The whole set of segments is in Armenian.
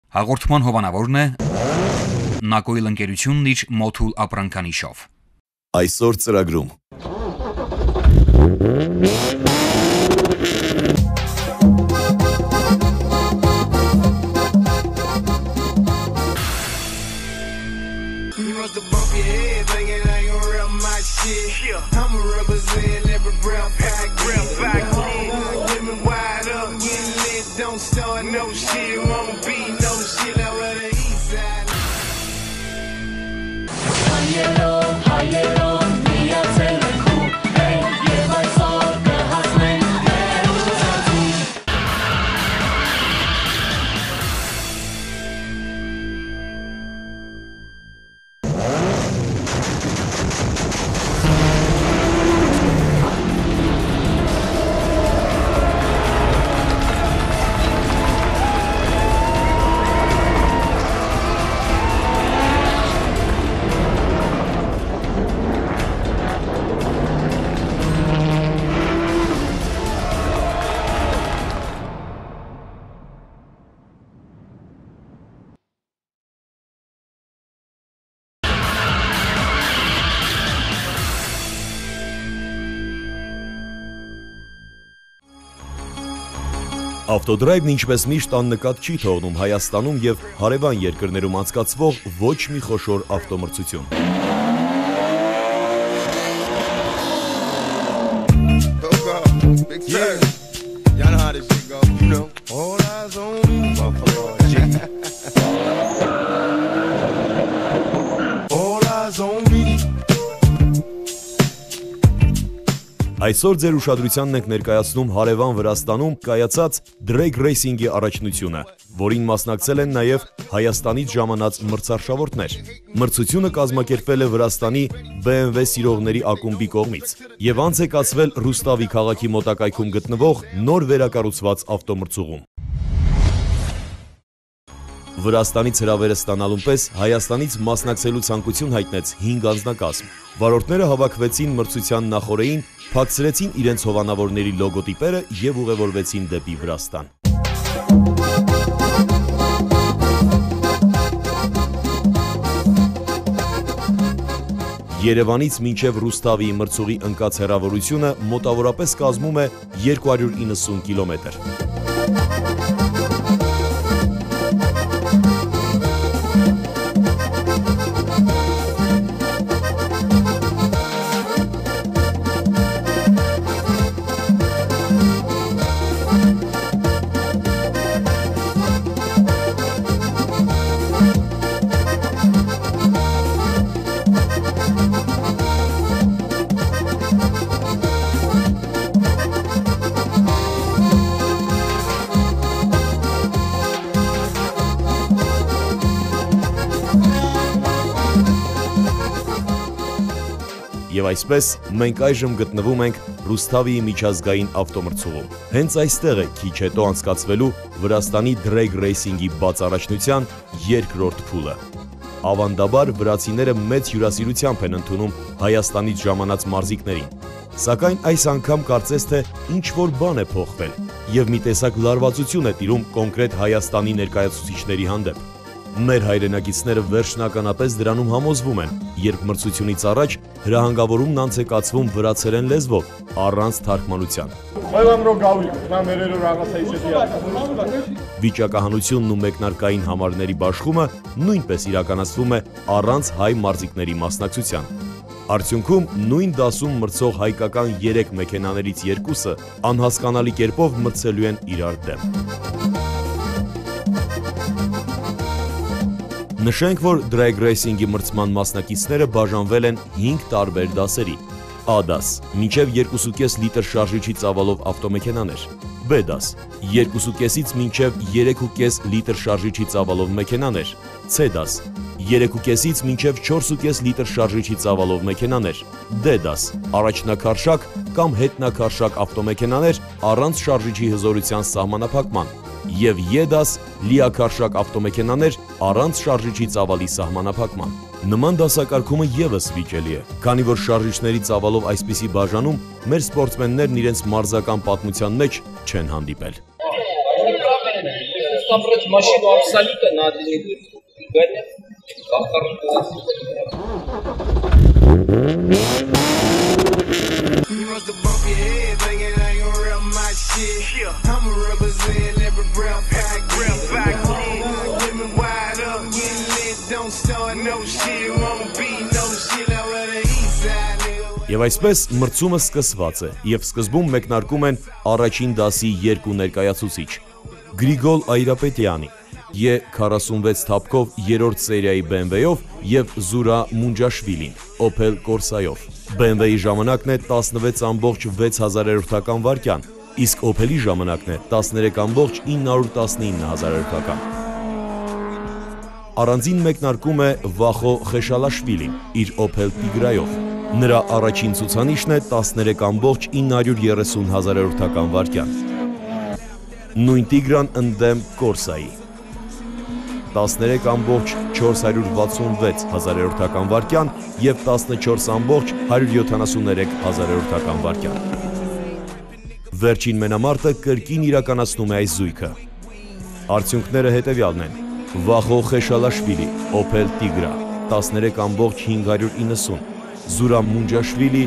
Հաղորդման հովանավորն է Նակոյլ ընկերությունն իր մոթուլ ապրանքանիշով։ Այսօր ծրագրում Ավտոդրայվն ինչպես միշտ աննկատ չի թողնում Հայաստանում և հարևան երկրներում անցկացվող ոչ մի խոշոր ավտոմրցություն։ Այսօր ձեր ուշադրությանն ենք ներկայացնում հարևան Վրաստանում կայացած Drag Racing-ի առաջնությունը, որին մասնակցել են նաև Հայաստանից ժամանած մրցարշավորդներ։ Մրցությունը կազմակերպվել է Վրաստանի BMW սիրողների ակումբի կողմից և անց է կացվել Ռուստավի քաղաքի մոտակայքում գտնվող նոր վերակառուցված ավտոմրցուղում։ Վրաստանից հրավերը ստանալուն պես Հայաստանից մասնակցելու ցանկություն հայտնեց 5 անձնակազմ։ Վարորդները հավաքվեցին մրցության նախօրեին, փակցրեցին իրենց հովանավորների լոգոտիպերը և ուղևորվեցին դեպի Վրաստան։ Երևանից մինչև Ռուստավի մրցուղի ընկած հեռավորությունը մոտավորապես կազմում է 290 կիլոմետր։ Եվ այսպես մենք այժմ գտնվում ենք Ռուստավիի միջազգային ավտոմրցուղում։ Հենց այստեղ է քիչ հետո անցկացվելու Վրաստանի Drag Racing-ի բաց առաջնության երկրորդ փուլը։ Ավանդաբար վրացիները մեծ հյուրասիրությամբ են ընդունում Հայաստանից ժամանած մարզիկներին, սակայն այս անգամ կարծես թե ինչ-որ բան է փոխվել և մի տեսակ լարվածություն է տիրում կոնկրետ Հայաստանի ներկայացուցիչների հանդեպ։ Մեր հայրենակիցները վերջնականապես դրանում համոզվում են, երբ մրցությունից առաջ հրահանգավորումն անց է կացվում վրացերեն լեզվով, առանց թարգմանության։ Վիճակահանությունն ու մեկնարկային համարների բաշխումը նույնպես իրականացվում է առանց հայ մարզիկների մասնակցության։ Արդյունքում նույն դասում մրցող հայկական 3 մեքենաներից 2-ը անհասկանալի կերպով մրցելու են իրար դեմ։ Նշենք, որ Drag Racing-ի մրցման մասնակիցները բաժանվել են 5 տարբեր դասերի։ A դաս՝ մինչև 2.5 լիտր շարժիչի ծավալով ավտոմեքենաներ։ B դաս՝ 2.5-ից մինչև 3.5 լիտր շարժիչի ծավալով մեքենաներ։ C դաս՝ 3.5-ից մինչև 4.5 լիտր շարժիչի ծավալով մեքենաներ։ D դաս՝ առաջնակարշակ կամ հետնակարշակ ավտոմեքենաներ առանց շարժիչի հզորության սահմանափակման։ Եվ E դաս՝ լիակարշակ ավտոմեքենաներ առանց շարժիչի ծավալի սահմանափակման։ Նման դասակարգումը ևս վիճելի է, քանի որ շարժիչների ծավալով այսպիսի բաժանում մեր սպորտսմեններն իրենց մարզական պատմության մեջ չեն հանդիպել։ там брать машину абсолютно надо. Гонять. Եվ այսպես մրցումը սկսված է, եւ սկզբում մեկնարկում են առաջին դասի երկու ներկայացուցիչ՝ Գրիգոլ Այրապետյանի E46 թափքով 3-րդ սերիայի BMW-ով եւ Զուրա Մունջաշվիլին Opel Corsa-ով։ BMW-ի ժամանակն է 16.6 վայրկյան, իսկ Opel-ի ժամանակն է 13.919 հազարերորդական։ Առանձին մեկնարկում է Վախո Խեշալաշվիլին իր Opel Tigra-ով։ Նրա առաջին ցուցանիշն է 13.930 հազարերորդական վայրկյան։ Նույն Tigra-ն ընդդեմ Corsa-ի 13.466 հազարերորդական վայրկյան եւ 14.173 հազարերորդական վայրկյան։ Վերջին մենամարտը կրկին իրականացնում է այս զույգը։ Արդյունքները հետևյալն են. Վախո Խեշալաշվիլի Opel Tigra 13.590, Զուրա Մունջաշվիլի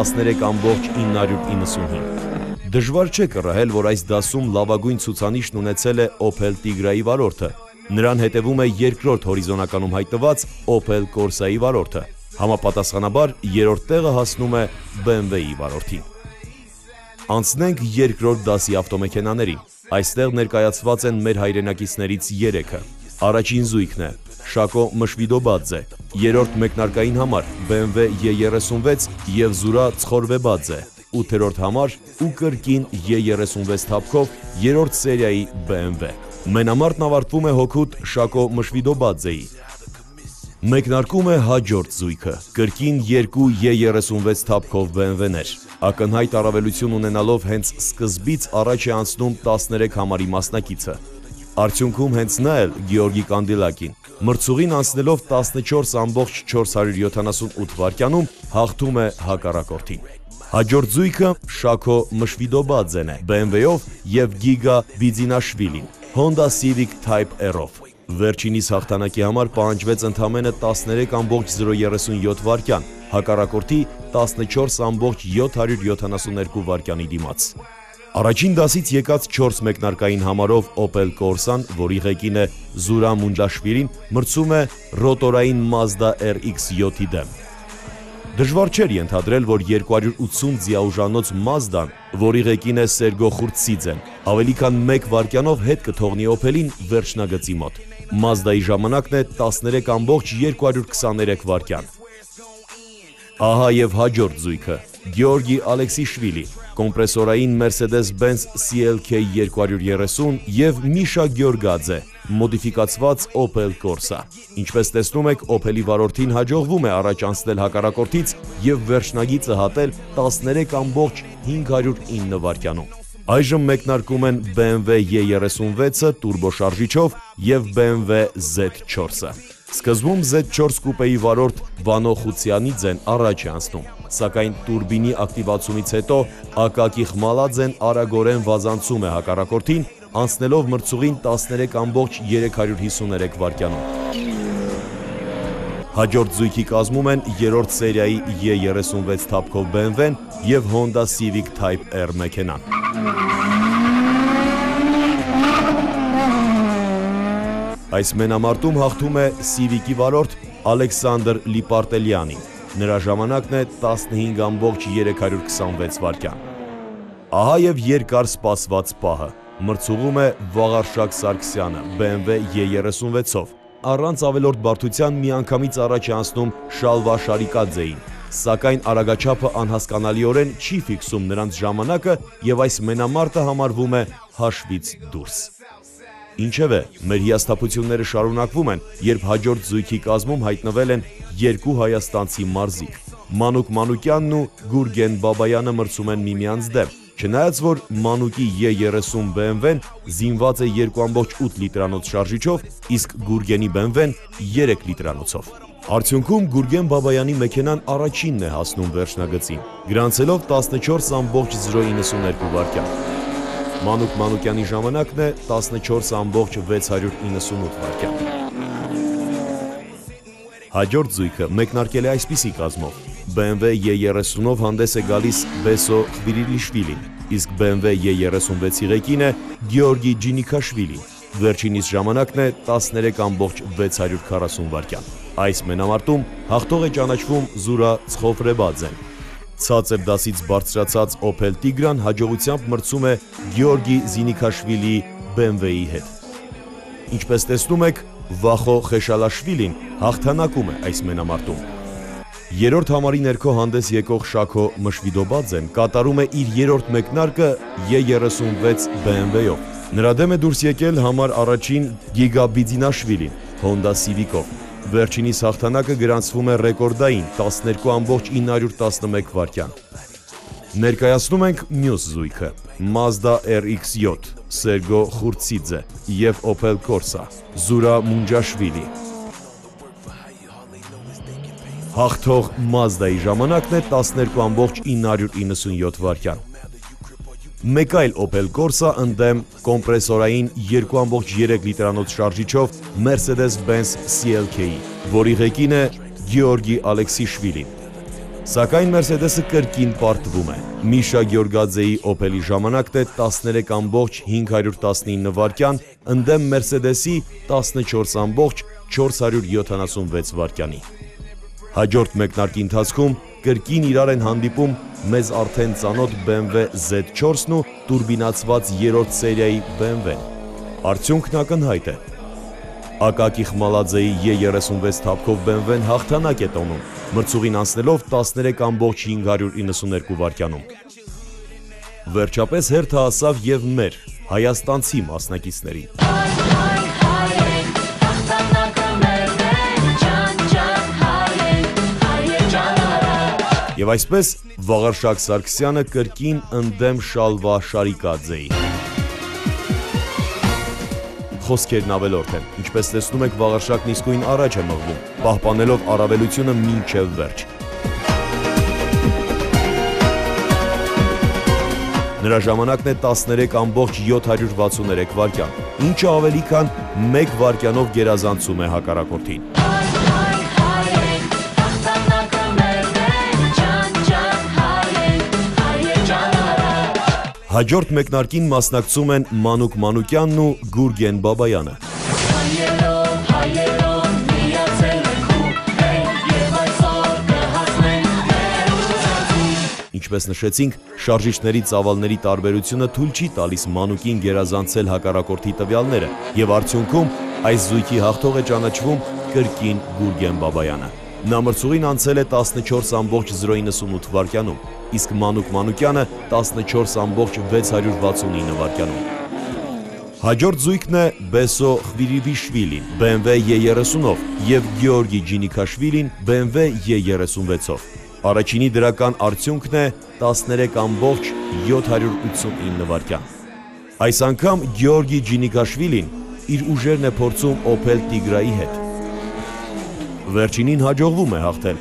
13.995։ Դժվար չէ կռահել, որ այս դասում լավագույն ցուցանիշն ունեցել է Opel Tigra-ի վարորդը։ Նրան հետևում է երկրորդ հորիզոնականում հայտնված Opel Corsa-ի վարորդը։ Համապատասխանաբար երրորդ տեղը հասնում է BMW-ի վարորդին։ Անցնենք երկրորդ դասի ավտոմեքենաներին։ Այստեղ ներկայացված են մեր հայրենակիցներից 3-ը։ Առաջին զույգն է Շակո Մշվիդոբադզե, երրորդ մեկնարկային համար BMW E36 եւ Զուրա Ցխորվեբադզե, 8-րդ համար ու կրկին E36 թափքով 3-րդ սերիայի BMW։ Մենամարտն ավարտվում է հօգուտ Շակո Մշվիդոբադզեի։ Մեկնարկում է հաջորդ զույգը, կրկին 2 E36 թափքով BMW-ներ։ Ակնհայտ առավելություն ունենալով հենց սկզբից առաջ է անցնում 13 համարի մասնակիցը։ Արդյունքում հենց նա էլ Գեորգի Կանդիլակին մրցուղին անցնելով 14.478 վայրկյանում հաղթում է հակառակորդին։ Հաջորդ զույգը Շակո Մշվիդոբադզեն է BMW-ով եւ Գիգա Բիձինաշվիլին Honda Civic Type R-ով։ Վերջինիս հաղթանակի համար պահանջվեց ընդամենը 13.037 վայրկյան, հակառակորդի 14.772 վայրկյանի դիմաց։ Առաջին դասից եկած 4 մեկնարկային համարով Opel Corsa-ն, որի ղեկին է Զուրա Մունջաշվիլին, մրցում է ռոտորային Mazda RX-7-ի դեմ։ Դժվար չէր ենթադրել, որ 280 ձիաուժանոց Mazda-ն, որի ղեկին է Սերգո Խուրցիձեն, ավելի քան 1 վայրկյանով հետ կթողնի Opel-ին վերջնագծի մոտ։ Mazda-ի ժամանակն է 13.223 վայրկյան։ Ահա եւ հաջորդ զույգը Գեորգի Ալեքսիշվիլի կոմպրեսորային Mercedes-Benz CLK 230 եւ Միշա Գյորգաձե մոդիֆիկացված Opel Corsa։ Ինչպես տեսնում եք, Opel-ի վարորդին հաջողվում է առաջ անցնել հակառակորդից եւ վերջնագիծը հատել 13.509 վայրկյանում։ Այժմ մեկնարկում են BMW E36-ը տուրբոշարժիչով եւ BMW Z4-ը։ Սկզբում Z4 կուպեի վարորդ Վանո Խուցյանիձեն առաջ է անցնում, սակայն տուրբինի ակտիվացումից հետո Ակակի Խմալաձեն արագորեն վազանցում է հակառակորդին, անցնելով մրցուղին 13.353 վայրկյանում։ Հաջորդ զույգի կազմում են երրորդ սերիայի E36 թափքով BMW-ն եւ Honda Civic Type R մեքենան։ Այս մենամարտում հաղթում է Civic-ի վարորդ Ալեքսանդր Լիպարտելյանին։ Նրա ժամանակն է 15.326 վայրկյան։ Ահա եւ երկար սպասված պահը։ Մրցուղում է Վաղարշակ Սարգսյանը BMW E36-ով։ Առանց ավելորդ բարդության միանգամից առաջ է անցնում Շալվա Շարիկաձեին, սակայն արագաչափը անհասկանալիորեն չի ֆիքսում նրանց ժամանակը եւ այս մենամարտը համարվում է հաշվից դուրս։ Ինչևէ, մեր հիասթափությունները շարունակվում են, երբ հաջորդ զույգի կազմում հայտնվել են երկու հայաստանցի մարզիկ։ Մանուկ Մանուկյանն ու Գուրգեն Բաբայանը մրցում են միմյանց դեմ, չնայած որ Մանուկի E30 BMW-ն զինված է 2.8 լիտրանոց շարժիչով, իսկ Գուրգենի BMW-ն 3 լիտրանոցով։ Արդյունքում Գուրգեն Բաբայանի մեքենան առաջինն է հասնում վերջնագծին, գրանցելով 14.092 վայրկյան։ Մանուկ Մանուկյանի ժամանակն է 14.698 վայրկյան։ Հաջորդ զույգը մեկնարկել է այսպիսի կազմով. BMW E30-ով հանդես է գալիս Բեսո Խվիրիլիշվիլին, իսկ BMW E36-ի ղեկին է Գեորգի Ջինիքաշվիլին։ Վերջինիս ժամանակն է 13.640 վայրկյան։ Այս մենամարտում հաղթող է ճանաչվում Զուրա Ցխոֆրեբաձեն։ Ցածր դասից բարձրացած Opel Tigran հաջողությամբ մրցում է Գեորգի Զինիքաշվիլիի BMW-ի հետ։ Ինչպես տեսնում եք, Վախո Խեշալաշվիլին հաղթանակում է այս մենամարտում։ Երրորդ համարի ներքո հանդես եկող Շաքո Մշվիդոբաձեն կատարում է իր երրորդ մեկնարկը E36 BMW-ով։ Նրա դեմ է դուրս եկել համար առաջին Գիգաբիդինաշվիլին Honda Civic-ով։ Վերջինիս հաղթանակը գրանցվում է ռեկորդային 12.911 վայրկյան։ Ներկայացնում ենք մյուս զույգը՝ Mazda RX-7 Սերգո Խուրցիձե և Opel Corsa Զուրա Մունջաշվիլի։ Հաղթող Mazda-ի ժամանակն է 12.997 վայրկյան։ Մեկ այլ Opel Corsa ընդդեմ կոմպրեսորային 2.3 լիտրանոց շարժիչով Mercedes-Benz CLK-ի, որի ղեկին է Գեորգի Ալեքսիշվիլին։ Սակայն Mercedes-ը կրկին պարտվում է։ Միշա Գյորգաձեի Opel-ի ժամանակն է 13.519 վայրկյան ընդդեմ Mercedes-ի 14.476 վայրկյանի։ Հաջորդ մեկնարկի ընթացքում կրկին իրար են հանդիպում մեզ արդեն ծանոթ BMW Z4-ն ու տուրբինացված երրորդ սերիայի BMW-ն։ Արդյունքն ակնհայտ է։ Ակակի Խմալաձեի E36 թափքով BMW-ն հաղթանակ է տոնում, մրցուղին անցնելով 13.592 վայրկյանում։ Վերջապես հերթը հասավ և մեր հայաստանցի մասնակիցներին։ Եվ այսպես Վաղարշակ Սարգսյանը կրկին ընդդեմ Շալվա Շարիկաձեի։ Խոսքերն ավելորդ են, ինչպես տեսնում եք Վաղարշակն իսկույն առաջ է մղվում, պահպանելով առավելությունը մինչև վերջ։ Նրա ժամանակն է 13.763 վայրկյան, ինչը ավելի քան 1 վայրկյանով գերազանցում է հակառակորդին։ Հաջորդ մեկնարկին մասնակցում են Մանուկ Մանուկյանն ու Գուրգեն Բաբայանը։ Ինչպես նշեցինք, շարժիչների ծավալների տարբերությունը թույլ չի տալիս Մանուկին գերազանցել հակառակորդի տվյալները, եւ արդյունքում այս զույգի հաղթող է ճանաչվում կրկին Գուրգեն Բաբայանը։ Նա մրցուղին անցել է 14.098 վայրկյանում, իսկ Մանուկ Մանուկյանը 14.669 վայրկյանում։ Հաջորդ զույգն է Բեսո Խվիրիլիշվիլին BMW E30-ով և Գեորգի Ջինիքաշվիլին BMW E36-ով։ Առաջինի դրական արդյունքն է 13.789 վայրկյան։ Այս անգամ Գեորգի Ջինիքաշվիլին իր ուժերն է փորձում Opel Tigra-ի հետ։ Վերջինին հաջողվում է հաղթել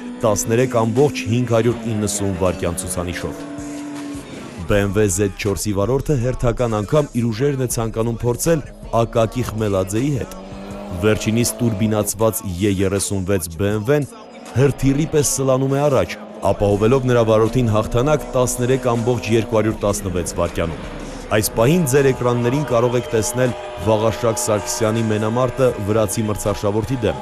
13.590 վայրկյան ցուցանիշով։ BMW Z4-ի վարորդը հերթական անգամ իր ուժերն է ցանկանում փորձել Ակակի Խմելաձեի հետ։ Վերջինիս տուրբինացված E36 BMW-ն հրթիռի պես սլանում է առաջ, ապահովելով նրա վարորդին հաղթանակ 13.216 վայրկյանում։ Այս պահին ձեր էկրաններին կարող եք տեսնել Վաղարշակ Սարգսյանի մենամարտը վրացի մրցարշավորդի դեմ։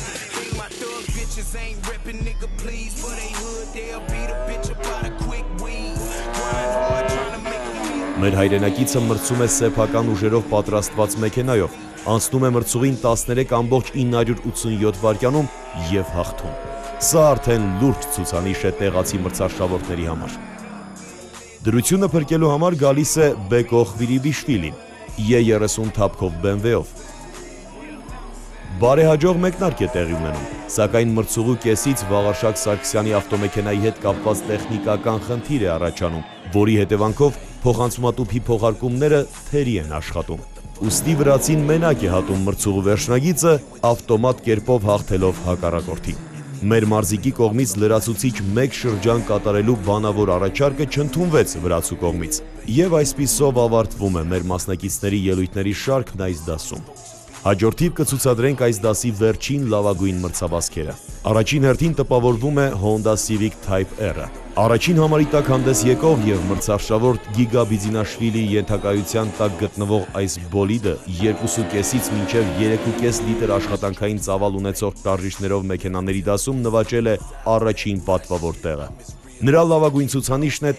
Մեր հայրենակիցը մրցում է սեփական ուժերով պատրաստված մեքենայով, անցնում է մրցուղին 13.987 վայրկյանում և հաղթում։ Սա արդեն լուրջ ցուցանիշ է տեղացի մրցարշավորդների համար։ Դրությունը փրկելու համար գալիս է Բեկո Խվիրիլիշվիլին E30 թափքով BMW-ով։ Բարեհաջող մեկնարկ է տեղի ունենում, սակայն մրցուղու կեսից Վաղարշակ Սարգսյանի ավտոմեքենայի հետ կապված տեխնիկական խնդիր է առաջանում, որի հետևանքով փոխանցումատուփի փոխարկումները թերի են աշխատում։ Ուստի վրացին մենակ է հատում մրցուղու վերջնագիծը ավտոմատ կերպով հաղթելով հակառակորդին։ Մեր մարզիկի կողմից լրացուցիչ մեկ շրջան կատարելու բանավոր առաջարկը չընդունվեց վրացու կողմից, եւ այսպիսով ավարտվում է մեր մասնակիցների ելույթների շարքն այս դասում։ Հաջորդիվ կցուցադրենք այս դասի վերջին լավագույն մրցավազքերը։ Առաջին հերթին տպավորվում է Honda Civic Type R-ը։ Առաջին համարի տակ հանդես եկող եւ մրցարշավորդ Գիգա Բիձինաշվիլի ենթակայության տակ գտնվող այս բոլիդը 2.5-ից մինչև 3.5 լիտր աշխատանքային ծավալ ունեցող շարժիչներով մեքենաների դասում նվաճել է առաջին պատվավոր տեղը։ Նրա լավագույն ցուցանիշն է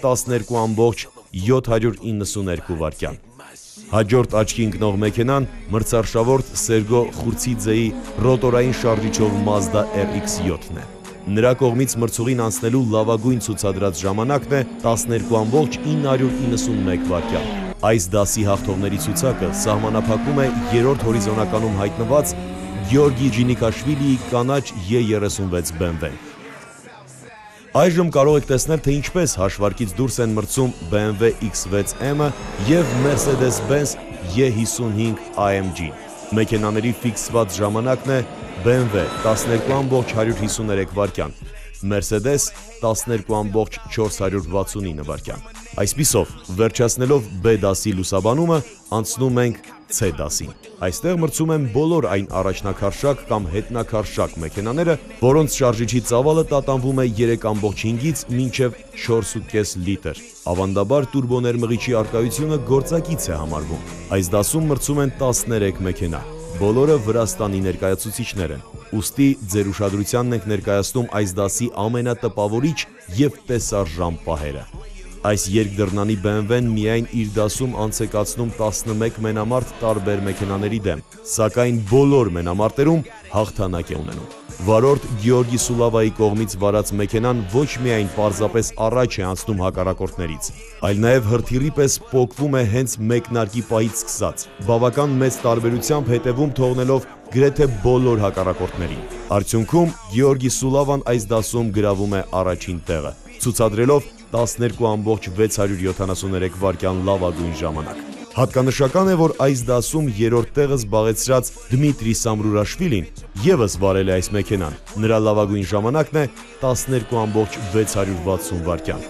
12.792 վայրկյան։ Հաջորդ աչքի ընկնող մեքենան մրցարշավորդ Սերգո Խուրցիձեի ռոտորային շարժիչով Mazda RX-7-ն է։ Նրա կողմից մրցուղին անցնելու լավագույն ցուցադրած ժամանակն է 12.991 վայրկյան։ Այս դասի հաղթողների ցուցակը սահմանափակում է երրորդ հորիզոնականում հայտնված Գեորգի Ջինիկաշվիլիի կանաչ E36 BMW-ն։ Այժմ կարող եք տեսնել, թե ինչպես հաշվարկից դուրս են մրցում BMW X6M-ը եւ Mercedes-Benz E55 AMG։ Մեքենաների ֆիքսված ժամանակն է BMW 12.153 վայրկյան, Mercedes 12.469 վայրկյան։ Այսպիսով, վերջացնելով B դասի լուսաբանումը, անցնում ենք C դասին։ Այստեղ մրցում են բոլոր այն առաջնակարշակ կամ հետնակարշակ մեքենաները, որոնց շարժիչի ծավալը տատանվում է 3.5-ից մինչև 4.5 լիտր։ Ավանդաբար տուրբոներմղիչի արկայությունը գործակից է համարվում։ Այս դասում մրցում են 13 մեքենա։ Բոլորը Վրաստանի ներկայացուցիչներ են։ Ուստի ձեր ուշադրությանն ենք ներկայացնում այս դասի ամենատպավորիչ եւ տեսարժան պահերը։ Այս երկդռնանի BMW-ն միայն իր դասում անց է կացնում 11 մենամարտ տարբեր մեքենաների դեմ, սակայն բոլոր մենամարտերում հաղթանակ է ունենում։ Վարորդ Գեորգի Սուլավայի կողմից վարած մեքենան ոչ միայն պարզապես առաջ է անցնում հակառակորդներից, այլ նաև հրթիռի պես պոկվում է հենց մեկնարկի պահից սկսած, բավական մեծ տարբերությամբ հետևում թողնելով գրեթե բոլոր հակառակորդներին։ Արդյունքում Գեորգի Սուլավան այս դասում գրավում է առաջին տեղը, ցուցադրելով 12.673 վայրկյան լավագույն ժամանակ։ Հատկանշական է, որ այս դասում երրորդ տեղը զբաղեցրած Դմիտրի Սամրուրաշվիլին ևս վարել է այս մեքենան։ Նրա լավագույն ժամանակն է 12.660 վայրկյան։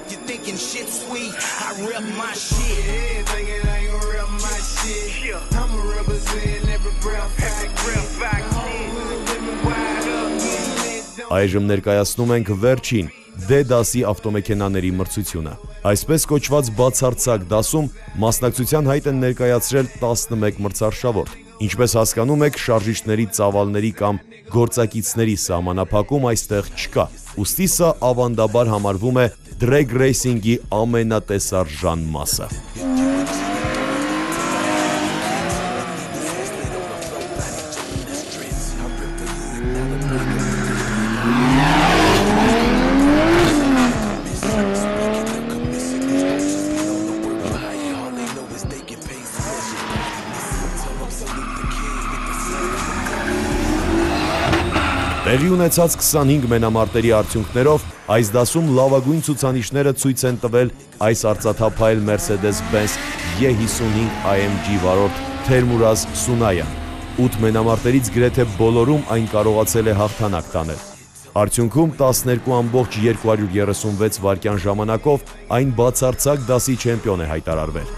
Այժմ ներկայացնում ենք վերջին D դասի ավտոմեքենաների մրցությունը։ Այսպես կոչված բացարձակ դասում մասնակցության հայտ են ներկայացրել 11 մրցարշավորդ։ Ինչպես հասկանում եք, շարժիչների ծավալների կամ գործակիցների սահմանափակում այստեղ չկա։ Ուստի սա ավանդաբար համարվում է drag racing-ի ամենատեսարժան մասը։ Տեղի ունեցած 25 մենամարտերի արդյունքներով այս դասում լավագույն ցուցանիշները ցույց են տվել այս արծաթափայլ Mercedes-Benz E55 AMG վարորդ Թերմուրազ Սունայան։ 8 մենամարտերից գրեթե բոլորում այն կարողացել է հաղթանակ տանել։ Արդյունքում 12.236 վայրկյան ժամանակով այն բացարձակ դասի չեմպիոն է հայտարարվել։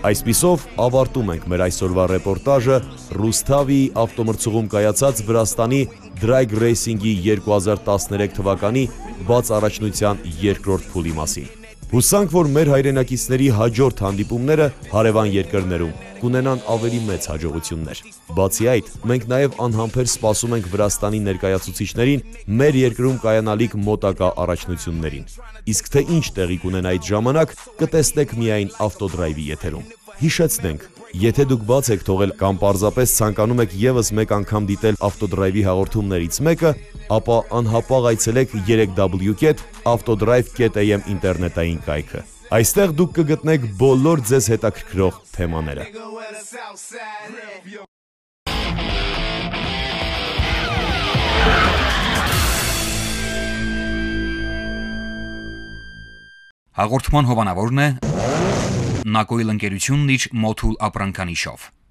Այսպիսով ավարտում ենք մեր այսօրվա ռեպորտաժը Ռուսթավիի ավտոմրցուղում կայացած Վրաստանի Drag Racing-ի 2013 թվականի բաց առաջնության երկրորդ փուլի մասին։ Հուսանք, որ մեր հայրենակիցների հաջորդ հանդիպումները հարևան երկրներում կունենան ավելի մեծ հաջողություններ։ Բացի այդ, մենք նաև անհամբեր սպասում ենք Վրաստանի ներկայացուցիչներին մեր երկրում կայանալիք մոտակա առաջնություններին։ Իսկ թե ինչ տեղի կունենա այդ ժամանակ, կտեսնեք միայն ավտոդրայվի եթերում։ Հիշեցնենք, եթե դուք բաց եք թողել կամ պարզապես ցանկանում եք եւս մեկ անգամ դիտել ավտոդրայվի հաղորդումներից մեկը, ապա անհապաղ այցելեք 3w.autodrive.am ինտերնետային կայքը։ Այստեղ դուք կգտնեք բոլոր ձեզ հետաքրքրող թեմաները։ Հաղորդման հովանավորն է Նակոյլ ընկերությունն իր մոթուլ ապրանքանիշով։